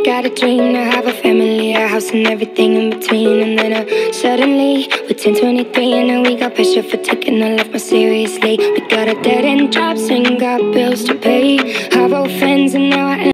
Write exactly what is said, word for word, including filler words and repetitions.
got a dream to have a family, a house and everything in between. And then uh, suddenly, we're ten twenty-three, and now we got pressure for taking our life more seriously. We got a dead-end jobs and got bills to pay. I wrote friends and now I